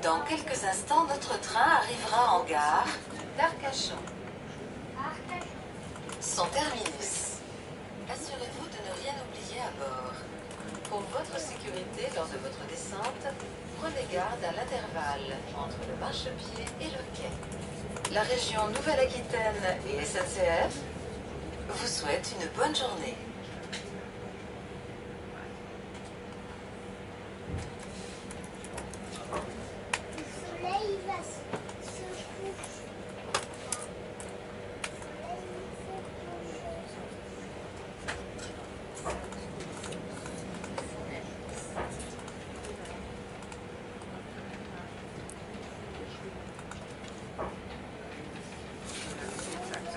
Dans quelques instants, notre train arrivera en gare d'Arcachon. Son terminus. Assurez-vous de ne rien oublier à bord. Pour votre sécurité lors de votre descente, prenez garde à l'intervalle entre le marchepied et le quai. La région Nouvelle-Aquitaine et SNCF vous souhaitent une bonne journée.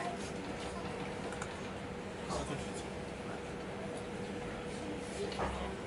Thank you.